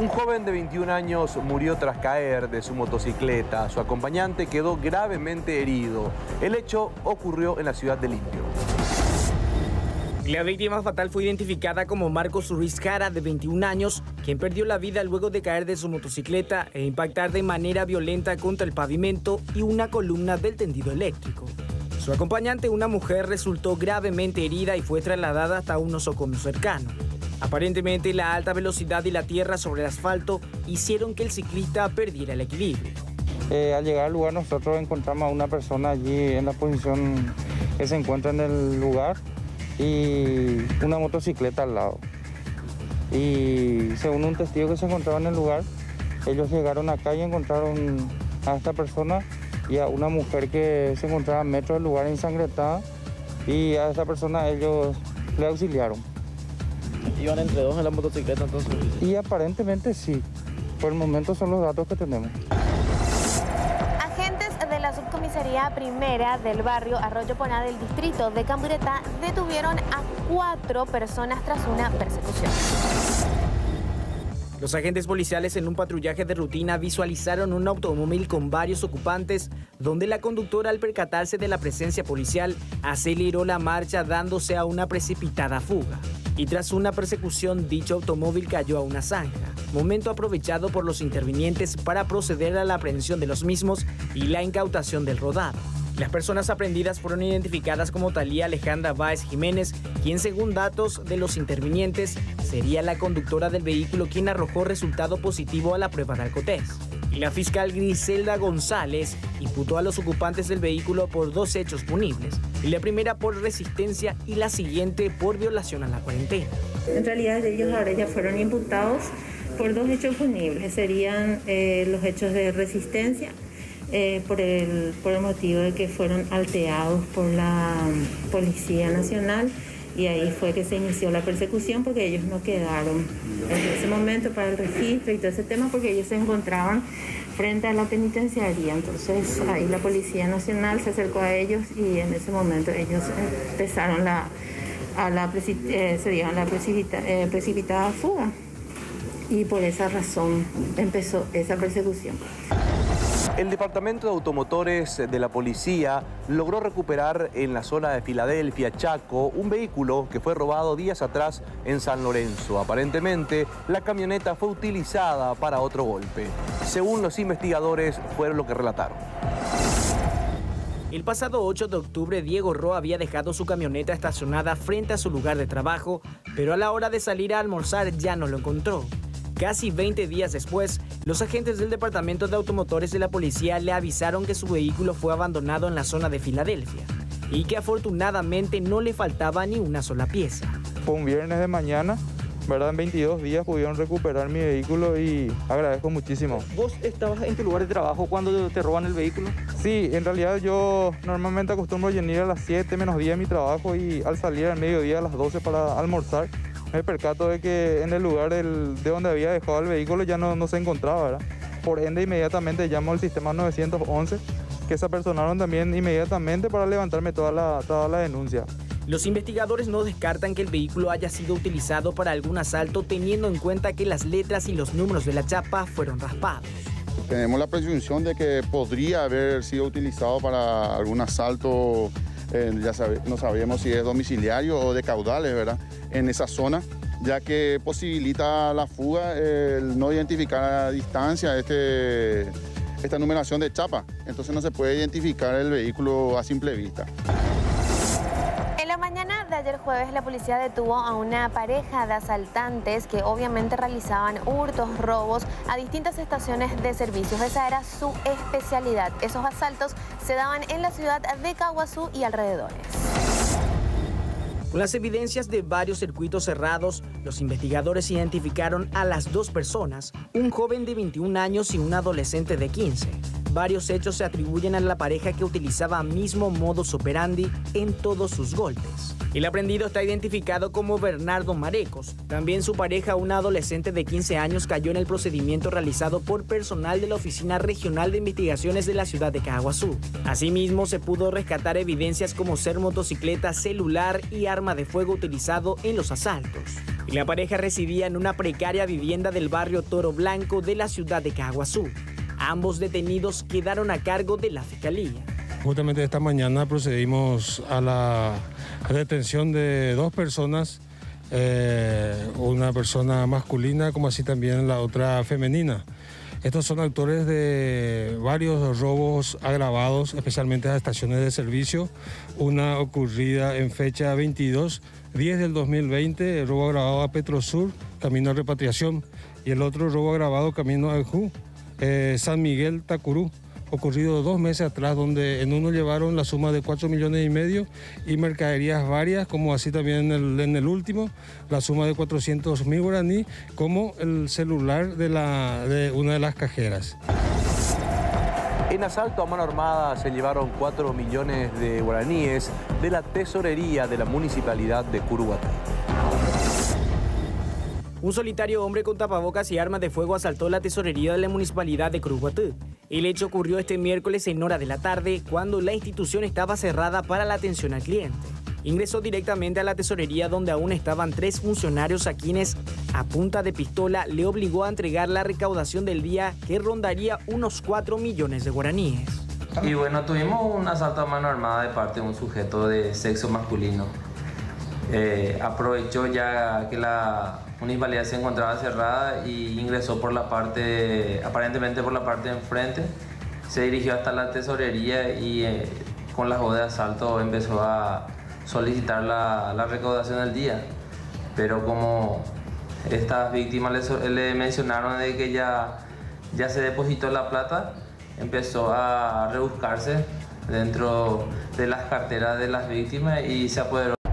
Un joven de 21 años murió tras caer de su motocicleta. Su acompañante quedó gravemente herido. El hecho ocurrió en la ciudad de Limpio. La víctima fatal fue identificada como Marcos Ruiz Jara, de 21 años, quien perdió la vida luego de caer de su motocicleta e impactar de manera violenta contra el pavimento y una columna del tendido eléctrico. Su acompañante, una mujer, resultó gravemente herida y fue trasladada hasta un nosocomio cercano. Aparentemente, la alta velocidad y la tierra sobre el asfalto hicieron que el ciclista perdiera el equilibrio. Al llegar al lugar, nosotros encontramos a una persona allí en la posición que se encuentra en el lugar y una motocicleta al lado. Y según un testigo que se encontraba en el lugar, ellos llegaron acá y encontraron a esta persona y a una mujer que se encontraba a metros del lugar ensangrentada, y a esa persona ellos le auxiliaron. ¿Iban entre dos en la motocicleta entonces? Y aparentemente sí. Por el momento son los datos que tenemos. Agentes de la Subcomisaría Primera del barrio Arroyo Poná del distrito de Camburetá detuvieron a 4 personas tras una persecución. Los agentes policiales, en un patrullaje de rutina, visualizaron un automóvil con varios ocupantes, donde la conductora, al percatarse de la presencia policial, aceleró la marcha dándose a una precipitada fuga. Y tras una persecución, dicho automóvil cayó a una zanja, momento aprovechado por los intervinientes para proceder a la aprehensión de los mismos y la incautación del rodado. Las personas aprehendidas fueron identificadas como Talía Alejandra Báez Jiménez, quien, según datos de los intervinientes, sería la conductora del vehículo quien arrojó resultado positivo a la prueba de alcotés. Y la fiscal Griselda González imputó a los ocupantes del vehículo por 2 hechos punibles, y la primera por resistencia y la siguiente por violación a la cuarentena. En realidad ellos ahora ya fueron imputados por 2 hechos punibles, serían los hechos de resistencia, por el motivo de que fueron alteados por la Policía Nacional, y ahí fue que se inició la persecución, porque ellos no quedaron en ese momento para el registro y todo ese tema, porque ellos se encontraban frente a la penitenciaría. Entonces ahí la Policía Nacional se acercó a ellos y en ese momento ellos empezaron se dieron la precipitada fuga, y por esa razón empezó esa persecución. El Departamento de Automotores de la Policía logró recuperar en la zona de Filadelfia, Chaco, un vehículo que fue robado días atrás en San Lorenzo. Aparentemente, la camioneta fue utilizada para otro golpe. Según los investigadores, fueron lo que relataron. El pasado 8 de octubre, Diego Roa había dejado su camioneta estacionada frente a su lugar de trabajo, pero a la hora de salir a almorzar ya no lo encontró. Casi 20 días después, los agentes del Departamento de Automotores de la Policía le avisaron que su vehículo fue abandonado en la zona de Filadelfia y que afortunadamente no le faltaba ni una sola pieza. Fue un viernes de mañana, ¿verdad? En 22 días pudieron recuperar mi vehículo y agradezco muchísimo. ¿Vos estabas en tu lugar de trabajo cuando te roban el vehículo? Sí, en realidad yo normalmente acostumbro venir a las 7 menos 10 de mi trabajo, y al salir al mediodía a las 12 para almorzar, me percato de que en el lugar de donde había dejado el vehículo ya no se encontraba, ¿verdad? Por ende, inmediatamente llamo al sistema 911, que se apersonaron también inmediatamente para levantarme toda la denuncia. Los investigadores no descartan que el vehículo haya sido utilizado para algún asalto, teniendo en cuenta que las letras y los números de la chapa fueron raspados. Tenemos la presunción de que podría haber sido utilizado para algún asalto, no sabemos si es domiciliario o de caudales, ¿verdad?, en esa zona, ya que posibilita la fuga el no identificar a distancia esta numeración de chapa. Entonces no se puede identificar el vehículo a simple vista. En la mañana de ayer jueves, la policía detuvo a una pareja de asaltantes que obviamente realizaban hurtos, robos a distintas estaciones de servicios. Esa era su especialidad. Esos asaltos se daban en la ciudad de Caguazú y alrededores. Con las evidencias de varios circuitos cerrados, los investigadores identificaron a las 2 personas, un joven de 21 años y un adolescente de 15, Varios hechos se atribuyen a la pareja que utilizaba mismo modus operandi en todos sus golpes. El aprendido está identificado como Bernardo Marecos. También su pareja, una adolescente de 15 años, cayó en el procedimiento realizado por personal de la Oficina Regional de Investigaciones de la ciudad de Caaguazú. Asimismo, se pudo rescatar evidencias como ser motocicleta, celular y arma de fuego utilizado en los asaltos. Y la pareja residía en una precaria vivienda del barrio Toro Blanco de la ciudad de Caaguazú. Ambos detenidos quedaron a cargo de la Fiscalía. Justamente esta mañana procedimos a la detención de 2 personas, una persona masculina como así también la otra femenina. Estos son autores de varios robos agravados, especialmente a estaciones de servicio. Una ocurrida en fecha 22/10 del 2020, el robo agravado a Petrosur, camino a Repatriación, y el otro robo agravado camino a Ajú, San Miguel, Tacurú, ocurrido 2 meses atrás, donde en uno llevaron la suma de 4,5 millones y mercaderías varias, como así también en el último, la suma de 400.000 guaraní, como el celular de una de las cajeras. En asalto a mano armada se llevaron 4 millones de guaraníes de la tesorería de la municipalidad de Curuguatú. Un solitario hombre con tapabocas y armas de fuego asaltó la tesorería de la municipalidad de Curuguatú. El hecho ocurrió este miércoles en hora de la tarde, cuando la institución estaba cerrada para la atención al cliente. Ingresó directamente a la tesorería, donde aún estaban 3 funcionarios a quienes, a punta de pistola, le obligó a entregar la recaudación del día, que rondaría unos 4 millones de guaraníes. Y bueno, tuvimos un asalto a mano armada de parte de un sujeto de sexo masculino. Aprovechó ya que la municipalidad se encontraba cerrada y ingresó aparentemente por la parte de enfrente. Se dirigió hasta la tesorería y con la joda de asalto empezó a solicitar la recaudación del día. Pero como estas víctimas le mencionaron de que ya se depositó la plata, empezó a rebuscarse dentro de las carteras de las víctimas y se apoderó